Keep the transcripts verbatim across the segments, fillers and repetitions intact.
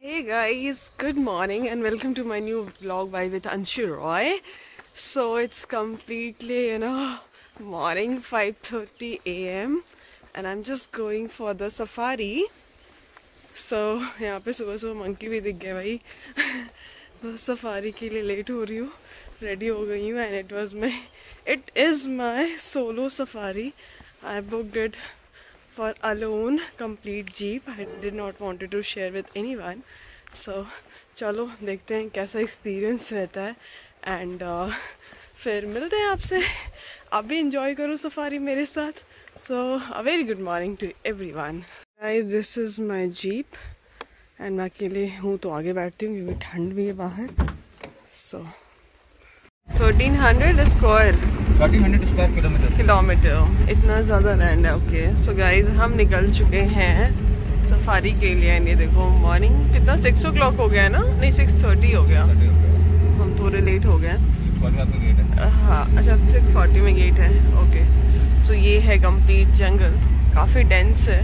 Hey guys, good morning and welcome to my new vlog by with Anshu Roy. So it's completely, you know, morning five thirty a m and I'm just going for the safari. So यहाँ पे सुबह सुबह monkey भी दिख गया भाई. बस safari के लिए लेट हो रही हूँ, रेडी हो गई हूँ and it was my, it is my solo safari. I booked it for alone, complete jeep. I did not wanted to share with anyone. So चलो देखते हैं कैसा एक्सपीरियंस रहता है एंड uh, फिर मिलते हैं आपसे. आप भी इंजॉय करो सफारी मेरे साथ. So a very good morning to everyone. Guys this is my jeep and मैं अकेले हूँ तो आगे बैठती हूँ क्योंकि ठंड भी है बाहर. So thirteen hundred square thirteen hundred square kilometre kilometre इतना ज़्यादा लैंड है. ओके सो गाइज हम निकल चुके हैं सफारी के लिए. ये देखो मॉर्निंग कितना सिक्स ओ क्लॉक हो गया है ना, नहीं सिक्स थर्टी हो गया. हम थोड़े लेट हो गए. हाँ अच्छा सिक्स फोर्टी में गेट है. ओके सो ये है कंप्लीट जंगल, काफ़ी डेंस है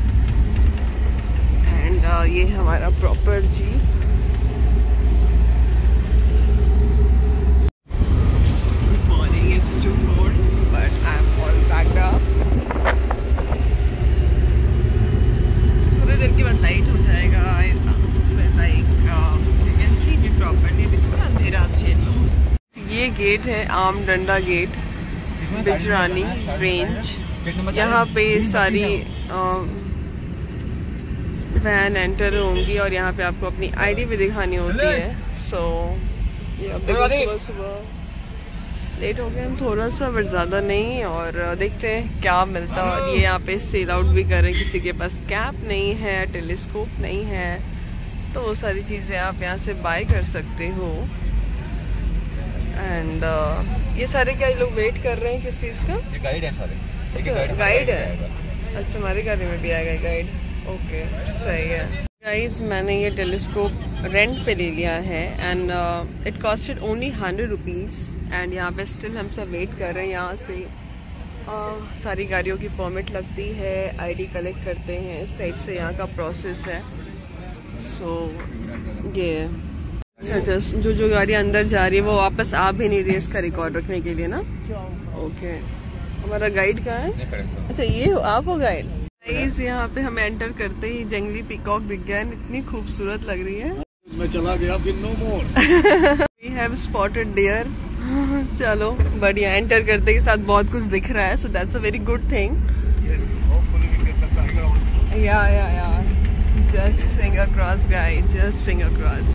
एंड uh, ये हमारा proper jeep. It's too cold, but I'm all packed up. थोड़ी देर के बाद लाइट हो जाएगा. So like uh, you can see me properly. बिल्कुल अंधेरा चेन लो. ये गेट है आम डंडा गेट, बिजरानी रेंज. यहाँ पे सारी वैन एंटर होंगी और यहाँ पे आपको अपनी आईडी भी दिखानी होती है. सो so, ये अब देखो सुबह सुबह लेट हो गए हम थोड़ा सा, बट ज़्यादा नहीं. और देखते हैं क्या मिलता है. और ये यहाँ पे सेल आउट भी कर रहे हैं. किसी के पास कैप नहीं है, टेलीस्कोप नहीं है, तो वो सारी चीज़ें आप यहाँ से बाय कर सकते हो. एंड uh, ये सारे क्या लोग वेट कर रहे हैं किस चीज़ का? ये गाइड है सारे. अच्छा गाइड है. अच्छा हमारे गाड़ी में भी आएगा गाइड. ओके सही है. गाइज मैंने ये टेलीस्कोप रेंट पे ले लिया है and it costed only hundred rupees. And यहाँ पे स्टिल हम सब वेट कर रहे हैं. यहाँ से uh, सारी गाड़ियों की परमिट लगती है, आईडी कलेक्ट करते हैं, इस टाइप से यहाँ का प्रोसेस है. सो so, ये अच्छा जस्ट जो जो गाड़ी अंदर जा रही है वो वापस आ भी नहीं रही है इसका रिकॉर्ड रखने के लिए ना. ओके हमारा गाइड कहाँ है? अच्छा ये आप हो गाइड. गाइस यहाँ पे हम एंटर करते ही जंगली पीकॉक दिख गया. इतनी खूबसूरत लग रही है. मैं चला गया फिर no more. We have spotted deer. चलो बढ़िया. एंटर करते के साथ बहुत कुछ दिख रहा है, so that's a very good thing. Yes hopefully we get the tiger also. Yeah yeah yeah just finger cross guys, just finger cross.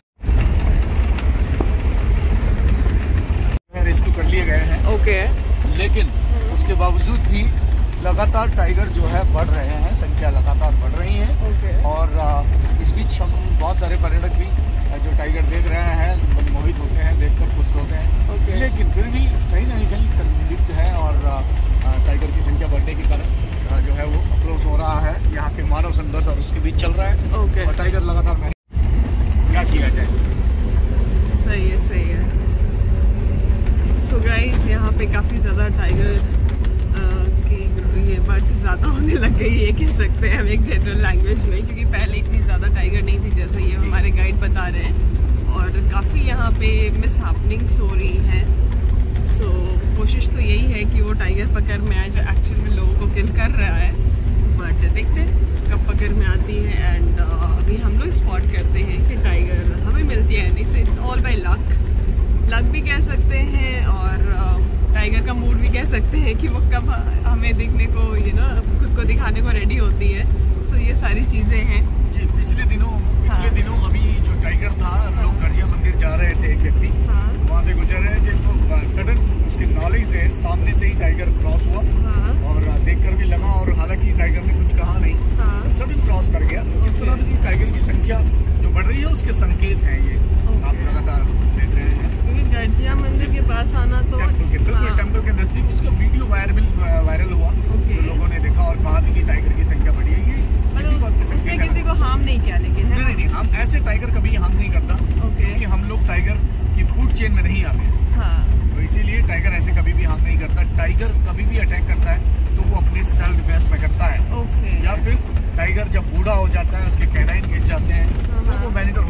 Rescue कर लिए गए हैं. ओके लेकिन उसके बावजूद भी लगातार टाइगर जो है बढ़ रहे हैं, संख्या लगातार बढ़ रही है. okay. और इस बीच हम बहुत सारे पर्यटक भी जो टाइगर देख रहे हैं मोहित होते हैं, देखकर खुश होते हैं. okay. लेकिन फिर भी कहीं ना कहीं संदिग्ध है और टाइगर की संख्या बढ़ने के कारण जो है वो अप्रोच हो रहा है. यहाँ के मानव संघर्ष और उसके बीच चल रहा है. okay. और टाइगर लगातार क्या किया जाए. सही है सही है. सो so गाइस यहाँ पे काफ़ी ज़्यादा टाइगर ये बढ़ती ज़्यादा होने लग गई है कह सकते हैं हम एक जनरल लैंग्वेज में, क्योंकि पहले इतनी ज़्यादा टाइगर नहीं थी जैसा ये हमारे गाइड बता रहे हैं. और काफ़ी यहाँ पे मिस हैपनिंग्स हो रही हैं. सो so, कोशिश तो यही है कि वो टाइगर पकड़ में आए जो एक्चुअल में लोगों को किल कर रहा है. बट देखते हैं कब पकड़ में आती है. एंड uh, अभी हम लोग स्पॉट करते हैं कि टाइगर हमें मिलती है नहीं. So it's all by luck. Luck भी कह सकते हैं और टाइगर का मूड भी कह सकते हैं कि वो कब हमें देखने को यू नो खुद को दिखाने को रेडी होती है. सो ये सारी चीज़ें हैं. पिछले दिनों पिछले हाँ. दिनों अभी जो टाइगर था, हम लोग गर्जिया मंदिर जा रहे थे, एक व्यक्ति हाँ. वहाँ से गुजर रहे थे तो सडन उसके नॉलेज से सामने से ही टाइगर क्रॉस हुआ हाँ. और देखकर भी लगा, और हालांकि टाइगर ने कुछ कहा नहीं हाँ. सडन क्रॉस कर गया. तो इस तरह से टाइगर की संख्या जो बढ़ रही है उसके संकेत हैं ये. आप लगातार देख रहे हैं गर्जिया मंदिर के पास आना तो बिल्कुल हाँ। टेम्पल के नजदीक उसका वीडियो वायरल वायरल हुआ. okay. तो लोगों ने देखा और कहा भी कि टाइगर की संख्या बढ़ी है. ये किसी बात पे उसने किसी को हार्म नहीं किया. लेकिन नहीं नहीं नहीं हम ऐसे टाइगर कभी हार्म नहीं करता. okay. क्योंकि हम लोग टाइगर की फूड चेन में नहीं आते हाँ. तो इसीलिए टाइगर ऐसे कभी भी हार्म नहीं करता. टाइगर कभी भी अटैक करता है तो वो अपने सेल्फ डिफेंस में करता है. okay. या फिर टाइगर जब बूढ़ा हो जाता है, उसके कैनाइन घिस जाते हैं, तो वो मैंने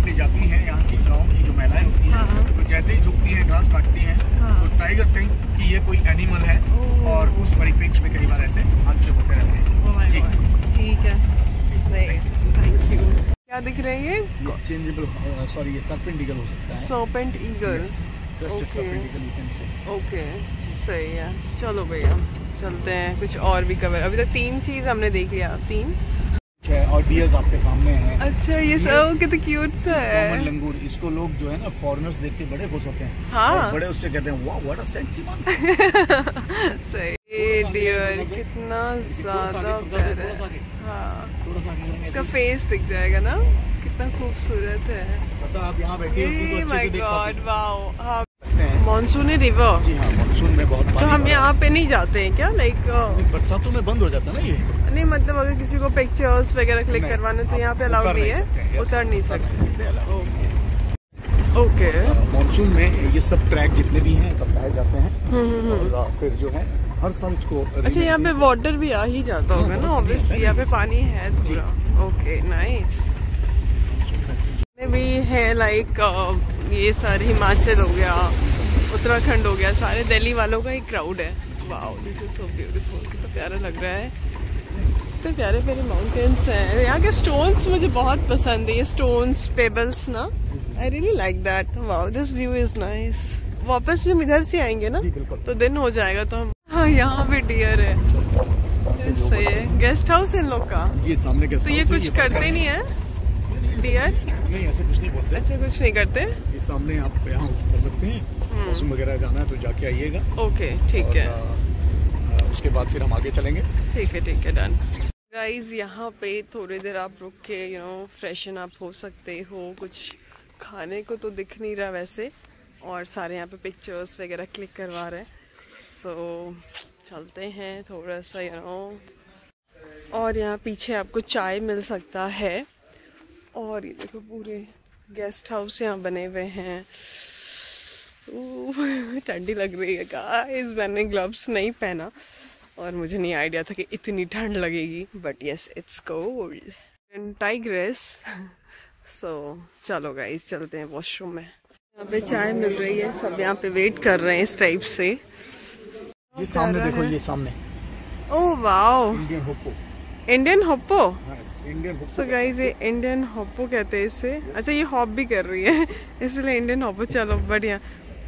अपनी जाती हैं, यहाँ की गाँव की जो महिलाएं होती हैं, तो जैसे ही झुकती हैं, घास काटती हैं, तो टाइगर थिंक कि ये कोई एनिमल है, और उस परिप्रेक्ष्य में कई बार ऐसे हादसे होते रहते हैं। जी ठीक है, थैंक यू। क्या दिख रहे हैं ये? चेंजेबल, सॉरी ये सर्पेंट ईगल हो सकता है। सर्पेंट ईगल, ओके, सही है। चलो भैया चलते हैं, कुछ और भी कवर। अभी तक तीन चीज हमने देख लिया, तीन। और डियर्स आपके सामने हैं। अच्छा, ये सब कितना क्यूट सा है। कॉमन लंगूर, इसको लोग जो है ना फॉरेनर्स देख के बड़े खुश होते हैं। हाँ, और बड़े उससे कहते हैं वाह व्हाट अ सेक्सी वन। सही डियर, कितना ज्यादा प्यारा है। हाँ, इसका फेस दिख जाएगा ना, कितना खूबसूरत है। पता आप यहाँ बैठे हो तो अच्छे से देख पाते हैं। वाओ, हाँ, मानसून रिवर। जी हाँ, मानसून में बहुत पानी। तो हम यहाँ पे नहीं जाते हैं क्या? लाइक बरसातों में बंद हो जाता है ना ये। नहीं, मतलब अगर किसी को पिक्चर्स वगैरह क्लिक करवाने तो यहाँ पे अलाउड नहीं है, उतर नहीं सकते। ओके, मानसून में ये सब ट्रैक जितने भी हैं सब पाए जाते हैं, और फिर जो है हर साल इसको। अच्छा, यहाँ पे वाटर भी आ ही जाता होगा ना, ऑब्वियसली यहाँ पे पानी है पूरा। Okay, nice. भी है लाइक ये सारे हिमाचल हो गया, उत्तराखंड हो गया, सारे दिल्ली वालों का एक क्राउड है। Wow, this is so beautiful, कितना प्यारा लग रहा है। कितने प्यारे प्यारे माउंटेन्स हैं। यहाँ के स्टोन्स मुझे बहुत पसंद है, ये स्टोन्स, पेबल्स ना, I really like that. Wow, this view is nice. वापस भी हम इधर से आएंगे ना, तो दिन हो जाएगा तो हम। हाँ, यहाँ भी डियर है, सही है। गेस्ट हाउस इन लोग का जी, सामने गेस्ट हाउस। तो ये कुछ करते नहीं है डियर? नहीं, ऐसे कुछ नहीं बोलते। अच्छा, कुछ नहीं करते। ये सामने आप यहाँ उतर सकते हैं, मौसम वगैरह जाना है तो जाके आइएगा। ओके, ठीक है। उसके बाद फिर हम आगे चलेंगे। ठीक है, ठीक है, डन। गाइज, यहाँ पे थोड़ी देर आप रुक के यू नो फ्रेशन अप हो सकते हो। कुछ खाने को तो दिख नहीं रहा वैसे, और सारे यहाँ पे पिक्चर्स वगैरह क्लिक करवा रहे हैं। सो so, चलते हैं थोड़ा सा यू नो। और यहाँ पीछे आपको चाय मिल सकता है। और ये देखो पूरे गेस्ट हाउस यहाँ बने हुए हैं। ठंडी लग रही है गाइस, मैंने ग्लव्स नहीं पहना और मुझे नहीं आइडिया था कि इतनी ठंड लगेगी, but yes it's cold and tigress. So चलो गाइस चलते हैं वॉशरूम में। यहाँ पे चाय मिल रही है, सब यहाँ पे वेट कर रहे हैं इस टाइप से। ये सामने देखो, ये सामने। Oh wow, Indian hoopoe. Indian hoopoe. Indian so guys, ये इंडियन होप्पो कहते हैं इसे। अच्छा, ये हॉप भी कर रही है इसलिए इंडियन होप्पो। चलो बढ़िया।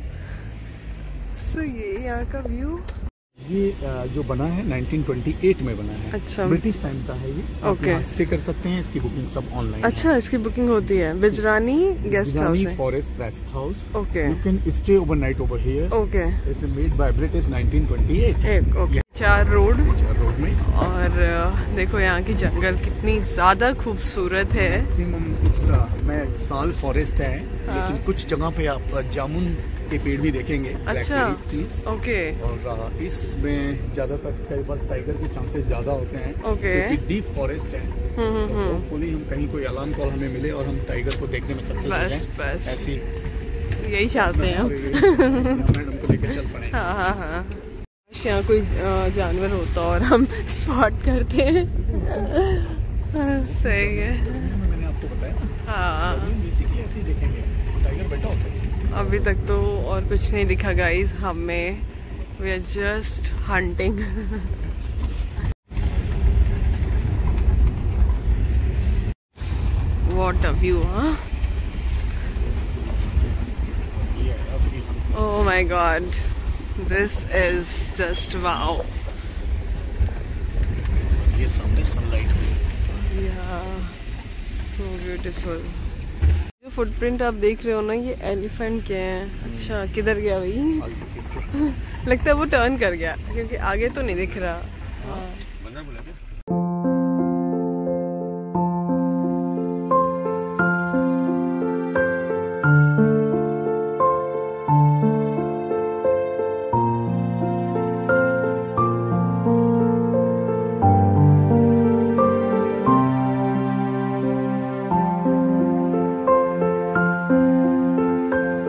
सो ये यहाँ का व्यू, ये जो बना है नाइनटीन ट्वेंटी एट में बना है। अच्छा, ब्रिटिश टाइम का है ये। ओके, स्टे कर सकते हैं, इसकी बुकिंग सब ऑनलाइन। अच्छा, इसकी बुकिंग होती है। बिजरानी गेस्ट हाउस है। Forest rest house. Okay, you can stay overnight over here. Okay, it's made by British nineteen twenty eight. Okay, चार रोड, चार रोड में। और देखो यहाँ की जंगल कितनी ज्यादा खूबसूरत है। मैक्सिमम इस में साल फॉरेस्ट है। हाँ। लेकिन कुछ जगह पे आप जामुन के पेड़ भी देखेंगे। अच्छा, ओके। और इसमें ज्यादातर कई बार टाइगर के चांसेस ज्यादा होते हैं। ओके, क्योंकि डीप फॉरेस्ट है। होपफुली हम कहीं कोई अलार्म कॉल हमें मिले और हम टाइगर को देखने में सक्सेस हो जाएं। बस ऐसी यही चाहते हैं हम। मैडम को लेकर चल पड़े। हाँ हाँ हाँ, यहाँ कोई जानवर होता और हम स्पॉट करते हैं। सही है। मैंने आपको बताया। हाँ, बेसिकली ऐसे ही देखेंगे, टाइगर बैठा होता है। अभी तक तो और कुछ नहीं दिखा गाइस हमें। We are just hunting. What a view, हाँ। Oh my god, this is just wow. ये सामने सनलाइट। या सो ब्यूटीफुल। जो फुटप्रिंट आप देख रहे हो ना, ये एलिफेंट के हैं। अच्छा, किधर गया भाई? लगता है वो टर्न कर गया, क्योंकि आगे तो नहीं दिख रहा। हाँ।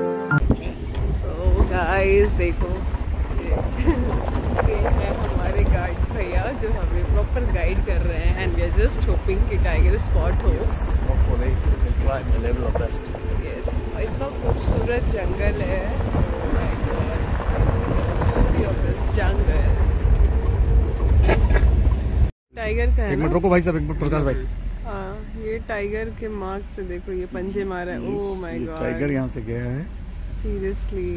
देखो, ये है हमारे गाइड भैया जो हमें प्रॉपर गाइड कर रहे हैं and we are just hoping कि टाइगर स्पॉट हो। Hopefully we'll try my level of best. Yes, इतना खूबसूरत जंगल है। Oh my God, see the beauty of this jungle. Tiger का है एक मिनट ना? रुको भाई साहब, एक मिनट प्रकाश भाई। हाँ, ये टाइगर के मार्क से देखो, ये पंजे मारा है। ओह माय गॉड, टाइगर यहाँ से गया है सीरियसली।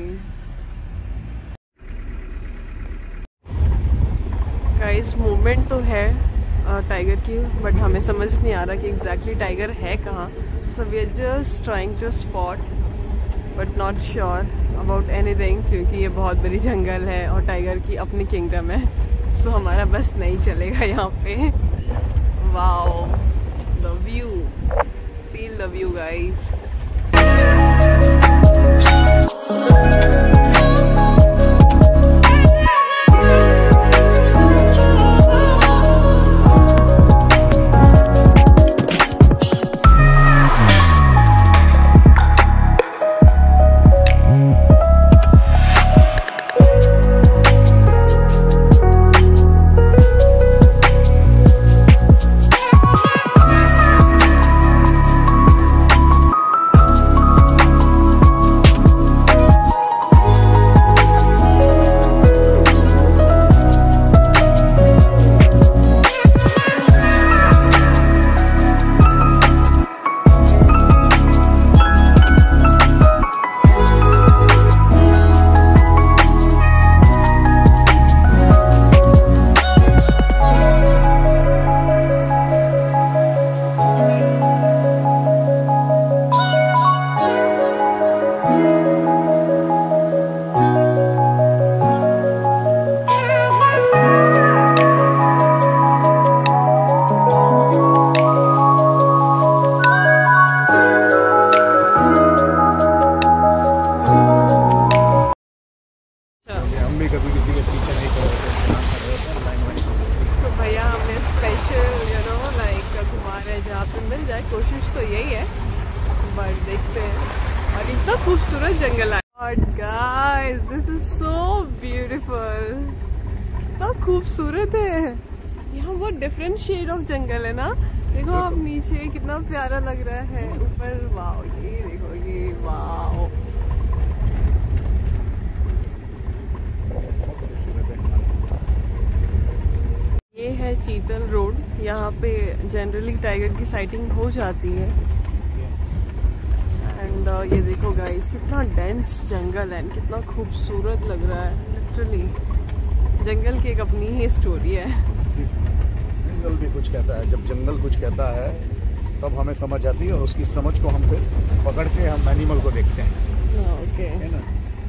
गाइस मूवमेंट तो है टाइगर की, बट हमें समझ नहीं आ रहा कि एग्जैक्टली टाइगर है कहाँ। So we are just trying to spot but not sure about anything, क्योंकि ये बहुत बड़ी जंगल है और टाइगर की अपनी किंगडम है। सो so, हमारा बस नहीं चलेगा यहाँ पे। Wow, the view, feel the view guys. कोशिश तो यही है, बट देखते हैं। और इतना खूबसूरत जंगल है। और guys, this is so beautiful, कितना खूबसूरत है यहाँ। बहुत डिफरेंट शेड ऑफ जंगल है ना। देखो आप नीचे, कितना प्यारा लग रहा है। ऊपर वाओ, ये देखो, ये वाओ। ये है चीतल रोड, यहाँ पे जनरली टाइगर की साइटिंग हो जाती है। एंड uh, ये देखो गाइस, कितना डेंस जंगल है, कितना खूबसूरत लग रहा है। लिटरली जंगल की एक अपनी ही स्टोरी है। जंगल भी कुछ कहता है, जब जंगल कुछ कहता है तब हमें समझ आती है, और उसकी समझ को हम फिर पकड़ के हम एनिमल को देखते हैं। ओके, है ना?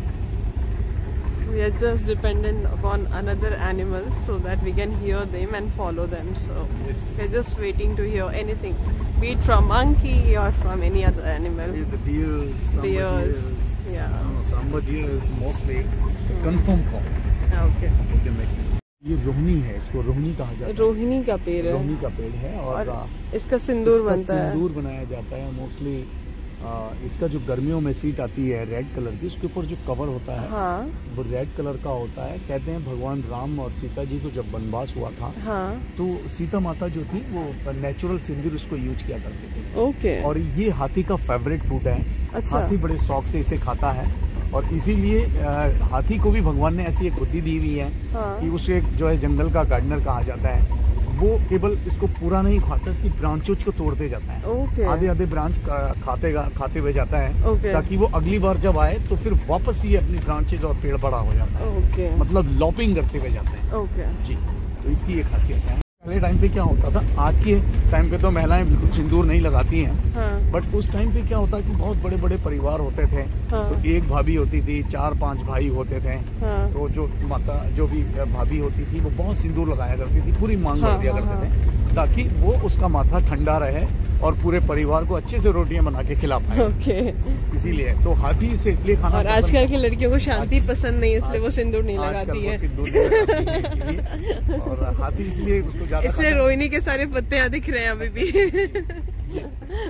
We are just dependent upon another animal so that we can hear them and follow them. So Yes. we're just waiting to hear anything, be it from monkey or from any other animal. The deers, samba Deers, deers. yeah. No, samba deer is mostly the confirmed form. Okay. They make. ये रोहिणी है, इसको रोहिणी कहा जाता है। रोहिणी का पेड़ है। रोहिणी का पेड़ है, और, और इसका सिंदूर इसका बनता है। सिंदूर बनाया जाता है मोस्टली। इसका जो गर्मियों में सीट आती है रेड कलर की, उसके ऊपर जो कवर होता है, हाँ। वो रेड कलर का होता है। कहते हैं भगवान राम और सीता जी को जब वनवास हुआ था, हाँ। तो सीता माता जो थी वो नेचुरल सिंदूर उसको यूज किया करते थे। ओके। और ये हाथी का फेवरेट फूड है। अच्छा। हाथी बड़े शौक से इसे खाता है, और इसीलिए हाथी को भी भगवान ने ऐसी एक बुद्धि दी हुई है, हाँ। कि उसे जो है जंगल का गार्डनर कहा जाता है। वो केवल इसको पूरा नहीं खाता, इसकी ब्रांचों को तोड़ते जाता है। ओके। आधे आधे ब्रांच खाते खाते हुए जाता है, ओके। ताकि वो अगली बार जब आए तो फिर वापस ही अपनी ब्रांचेज और पेड़ बड़ा हो जाता है। ओके। मतलब लॉपिंग करते हुए जाते हैं। ओके जी, तो इसकी एक खासियत है। पहले टाइम पे क्या होता था, आज के टाइम पे तो महिलाएं बिल्कुल सिंदूर नहीं लगाती हैं, हाँ। बट उस टाइम पे क्या होता कि बहुत बड़े बड़े परिवार होते थे। हाँ। तो एक भाभी होती थी, चार पांच भाई होते थे। हाँ। तो जो माता जो भी भाभी होती थी वो बहुत सिंदूर लगाया करती थी, पूरी मांग हाँ, कर दिया हाँ, करते हाँ। थे, ताकि वो उसका माथा ठंडा रहे और पूरे परिवार को अच्छे से रोटियां बना के खिला पाए। ओके। इसीलिए तो हाथी से इसलिए खाना। और आजकल की लड़कियों को शांति पसंद नहीं है, इसलिए वो सिंदूर नहीं लगाती है। सिंदूर नहीं लगाती है इसलिए, और हाथी इसलिए उसको ज्यादा इसलिए रोहिणी के सारे पत्ते यहाँ दिख रहे हैं अभी भी। अभी भी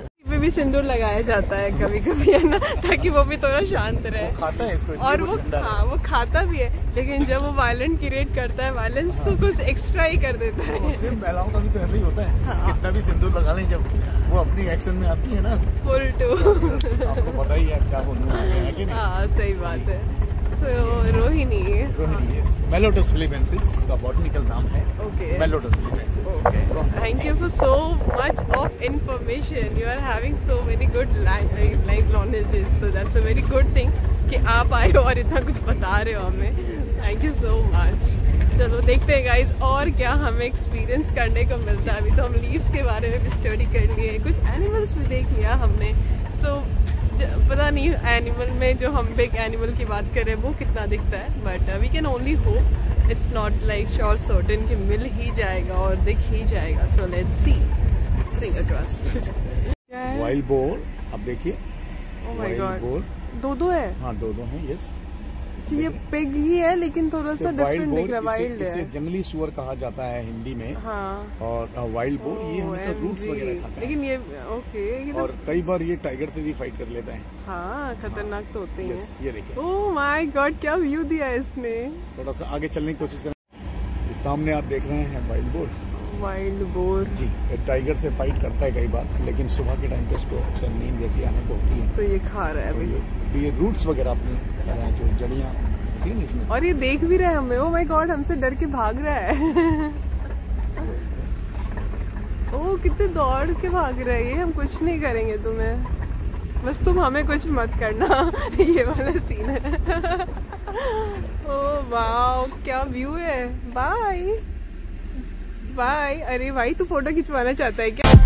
भी सिंदूर लगाया जाता है कभी कभी, है ना, ताकि वो भी थोड़ा शांत रहे। वो खाता है इसको, और वो हाँ वो खाता भी है, लेकिन जब वो वायलेंट क्रिएट करता है वायलेंस, तो कुछ एक्स्ट्रा ही कर देता है। उससे महिलाओं का भी तो ऐसा ही होता है। हाँ। कितना भी सिंदूर लगा लें, जब वो अपनी एक्शन में आती है ना, फुल टू आपको पता ही है क्या बोलना है कि नहीं। हाँ सही बात है। So, Rohini Rohini yes. Mellotus philippensis इसका बॉटनिकल नाम है। Okay. Mellotus philippensis. Okay. Thank you for so much of information. You are having so many good life life knowledges. So that's a very good thing कि आप आए हो और इतना कुछ बता रहे हो हमें। Thank you so much. चलो देखते हैं गाइस और क्या हमें एक्सपीरियंस करने को मिलता है। अभी तो हम लीव्स के बारे में भी स्टडी कर लिए, कुछ एनिमल्स भी देख लिया हमने। सो so, पता नहीं एनिमल में जो हम बिग एनिमल की बात करें वो कितना दिखता है, but we can only hope, it's not like sure certain कि मिल ही जाएगा और दिख ही जाएगा। So let's see, finger crossed. Wild boar आप देखिए। ओह माय गॉड, दो दो है। हाँ दो दो हैं। यस ये पिग ही है लेकिन थोड़ा सा डिफरेंट दिख रहा है। वाइल्ड है, इसे जंगली सुअर कहा जाता है हिंदी में। हाँ। और वाइल्ड बोर ये हमेशा रूट्स वगैरह खाता है। लेकिन ये ओके, ये तो और कई बार ये टाइगर से भी फाइट कर लेता है। हाँ खतरनाक तो होते हैं। ये देखिए। ओह माय गॉड, क्या व्यू दिया है इसने। थोड़ा सा आगे चलने की कोशिश करें। इस सामने आप देख रहे हैं वाइल्ड बोर। वाइल्ड बोर जी टाइगर से फाइट करता है कई बार, लेकिन सुबह के टाइम पे इसको अक्सर नींद जैसी आने को होती है, तो ये खा रहा है तो ये, ये रूट्स वगैरह अपनी जो जड़ियाँ होती है इसमें। और ये देख भी रहा है हमें। ओह माय गॉड, हमसे डर के भाग रहा है। ओह कितने दौड़ के भाग रहा है ये। हम कुछ नहीं करेंगे तुम्हें, बस तुम हमें कुछ मत करना। ये वाला सीन है। ओह वाओ, क्या व्यू है। Bye bye. अरे भाई तू फोटो खिंचवाना चाहता है क्या?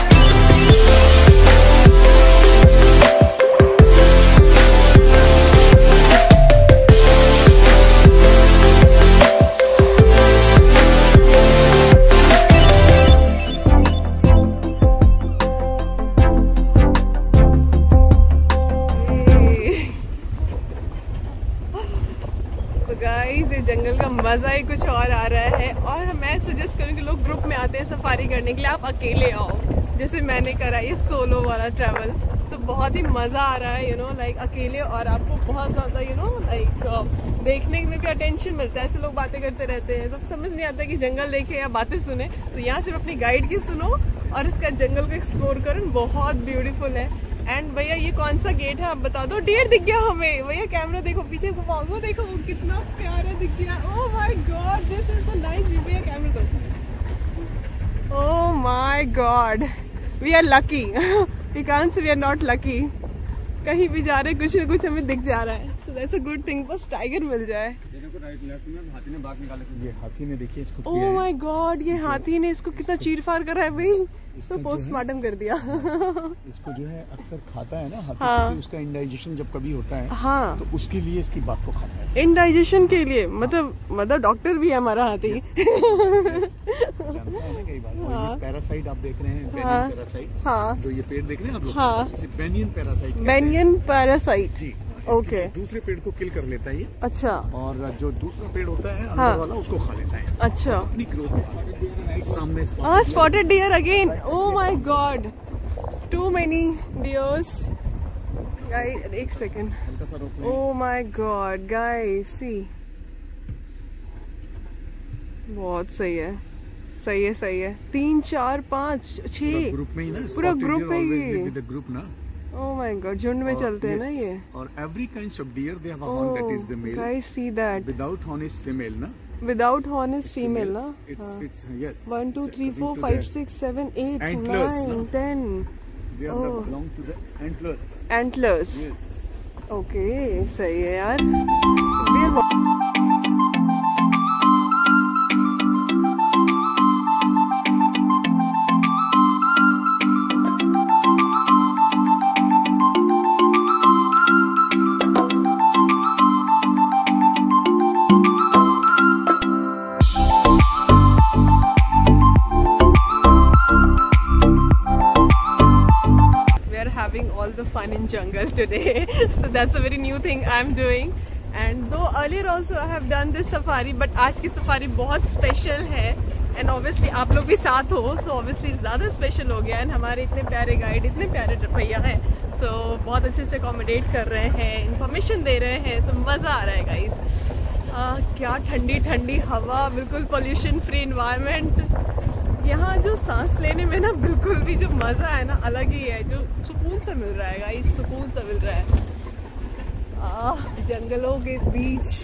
जंगल का मजा ही कुछ और आ रहा है। और मैं सजेस्ट करूँ कि लोग ग्रुप में आते हैं सफारी करने के लिए, आप अकेले आओ जैसे मैंने करा ये सोलो वाला ट्रैवल। तो बहुत ही मज़ा आ रहा है, यू नो लाइक अकेले। और आपको बहुत ज़्यादा यू नो लाइक देखने में भी अटेंशन मिलता है। ऐसे लोग बातें करते रहते हैं तो समझ नहीं आता कि जंगल देखे या बातें सुने। तो यहाँ सिर्फ अपनी गाइड की सुनो और इसका जंगल को एक्सप्लोर करो। बहुत ब्यूटीफुल है। एंड भैया ये कौन सा गेट है आप बता दो। डियर दिख गया हमें भैया, कैमरा देखो पीछे घुमाओ, वो देखो वो कितना प्यारा दिख गया। Oh my god, this is the nice view. भैया कैमरा दो। Oh my god, we are lucky. We can't say we are not lucky. कहीं भी जा रहे कुछ ना कुछ हमें दिख जा रहा है। So that's a good thing, बस टाइगर मिल जाए। हाथी ने बाघ निकाला। ये हाथी ने देखिए इसको। ओह माय गॉड, ये हाथी ने इसको कितना चीर फाड़ करा है भाई। इसको पोस्टमार्टम कर दिया। इसको जो है अक्सर खाता है ना हाथी। हाँ। उसका इंडाइजेशन जब कभी होता है, हाँ, तो उसके लिए इसकी बात को खाता है। इंडाइजेशन के लिए मतलब मतलब डॉक्टर भी है हमारा हाथी। जानता है ना कई बार। हाँ। ये पैरासाइट आप देख रहे हैं, बेनियन पैरासाइट। हाँ। जो ये पेड़ देख रहे हैं आप लोग, हाँ, इसे बेनियन पैरासाइट। बेनियन पैरासाइट जी। Okay okay. दूसरे पेड़ को किल कर लेता है ये। अच्छा। और जो दूसरा पेड़ होता है अंदर हाँ। वाला उसको खा लेता है। अच्छा। अपनी ग्रोथ सामने spotted deer again. Oh my god, too many deers. Guys एक सेकंड, हल्का सा रोक लें। Oh my god guys see, बहुत सही है, सही है, सही है। तीन चार पाँच छह ग्रुप में ही ना, पूरा ग्रुप में ही ग्रुप ना। Oh my God, झुंड में चलते हैं ना ये। और every kinds of deer they have a horn that is the male. Guys see that. Without horn is female ना? Without horn is female ना? It's it's yes. One two three four five six seven eight nine ten. They are belong to the antlers. Antlers. Yes. Okay, सही है यार। All the fun in jungle today. So that's a very new thing I'm doing. And though earlier also I have done this safari, but आज की safari बहुत special है and obviously आप लोग भी साथ हो, सो ऑब्वियसली ज़्यादा स्पेशल हो गया। एंड हमारे इतने प्यारे गाइड, इतने प्यारे भैया हैं, सो so, बहुत अच्छे से अकोमोडेट कर रहे हैं, इंफॉर्मेशन दे रहे हैं, सो so, मज़ा आ रहा है गाइस। क्या ठंडी ठंडी हवा, बिल्कुल पोल्यूशन फ्री इन्वायरमेंट। यहाँ जो सांस लेने में ना बिल्कुल भी जो मज़ा है ना अलग ही है, जो सुकून सा मिल रहा है गाइस, सुकून सा मिल रहा है। आ, जंगलों के बीच।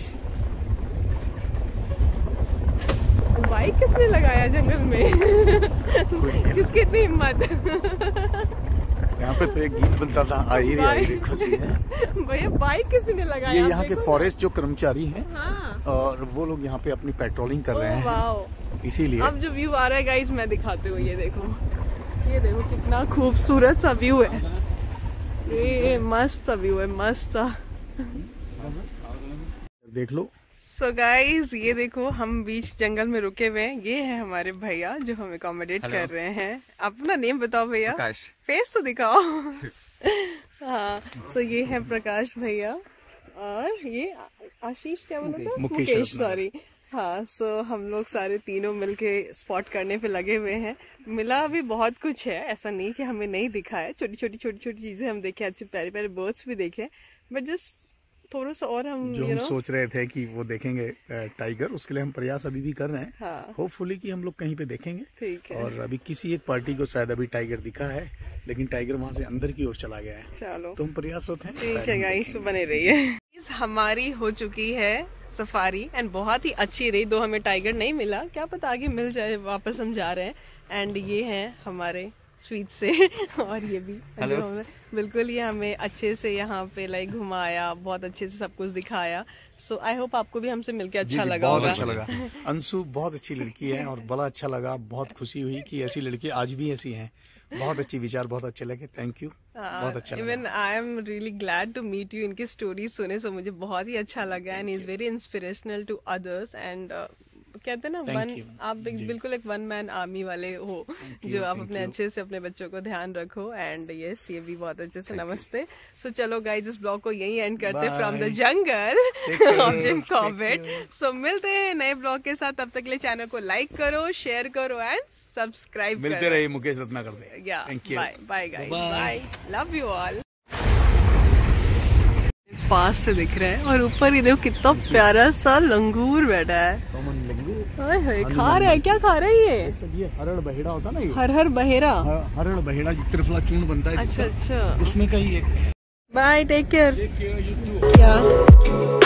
बाइक किसने लगाया जंगल में? किसकी इतनी हिम्मत? यहाँ पे तो एक गीत बनता था, आ ही रही खुशी है। भैया बाइक किसने लगाया? ये यहाँ के फॉरेस्ट जो कर्मचारी हैं, हाँ। और वो लोग यहाँ पे अपनी पेट्रोलिंग कर रहे हैं, इसीलिए। अब जो व्यू आ रहा है गाइस मैं दिखाती हूँ, ये देखो, ये देखो कितना खूबसूरत सा व्यू है, ये मस्त सा व्यू है, मस्त सा। देख लो। सो so गाइज ये देखो हम बीच जंगल में रुके हुए हैं, ये है हमारे भैया जो हमें अकोमोडेट कर रहे हैं। अपना नेम बताओ भैया, फेस तो दिखाओ। हाँ, सो so ये है प्रकाश भैया, और ये आशीष क्या बोला था? मुकेश, सॉरी। हाँ, सो so हम लोग सारे तीनों मिलके स्पॉट करने पे लगे हुए हैं। मिला अभी बहुत कुछ है, ऐसा नहीं कि हमें नहीं दिखा है, छोटी छोटी छोटी छोटी चीजें हम देखे, अच्छे प्यारे प्यारे बर्ड्स भी देखे, बट जस्ट थोड़ा सा और हम जो हम सोच रहे थे कि वो देखेंगे टाइगर, उसके लिए हम प्रयास अभी भी कर रहे हैं। हाँ। होपफुली कि हम लोग कहीं पे देखेंगे। ठीक है। और अभी किसी एक पार्टी को शायद अभी टाइगर दिखा है, लेकिन टाइगर वहाँ से अंदर की ओर चला गया है। चलो, तो हम प्रयासरत हैं। ठीक है गाइस, बने रहिए। हमारी हो चुकी है सफारी एंड बहुत ही अच्छी रही, दो हमें टाइगर नहीं मिला, क्या पता आगे मिल जाए, वापस हम जा रहे हैं। एंड ये है हमारे स्वीट से और ये भी जो बिल्कुल ये हमें अच्छे से यहाँ पे लाइक घुमाया, बहुत अच्छे से सब कुछ दिखाया। सो आई होप आपको भी हमसे मिलके अच्छा लगा बहुत होगा। अच्छा लगा। अंशु बहुत अच्छी लड़की है और बड़ा अच्छा लगा, बहुत खुशी हुई कि ऐसी लड़की आज भी ऐसी हैं। बहुत अच्छी विचार, बहुत अच्छे लगे, थैंक यू। बहुत अच्छा लगा। Even I am really glad to meet you. इनकी स्टोरी सुने सो मुझे बहुत ही अच्छा लगा and is very inspirational to others. And कहते हैं ना वन, आप बिल्कुल एक वन मैन आर्मी वाले हो, जो आप अपने अच्छे से अपने बच्चों को ध्यान रखो। एंड यस, ये भी बहुत अच्छे से नमस्ते। सो so, चलो गाइस, इस ब्लॉग को यही एंड करते हैं from the jungle of Jim Corbett. So मिलते हैं नए ब्लॉग के साथ, तब तक के लिए चैनल को लाइक करो, शेयर करो एंड सब्सक्राइब करो। मिलते रहिए मुकेश रत्ना कर दे। Yeah bye bye guys, bye, love you all. पास से दिख रहा है और ऊपर ही देखो कितना प्यारा सा लंगूर बैठा है। हाय हाय, खा रहा है, क्या खा रहा है ये? ये हरड़ बहेड़ा होता ना, ये हर हर बहेरा, हरड़ बहेड़ा त्रिफला चूर्ण बनता है। अच्छा अच्छा, उसमें का ही एक। Bye, take care. क्या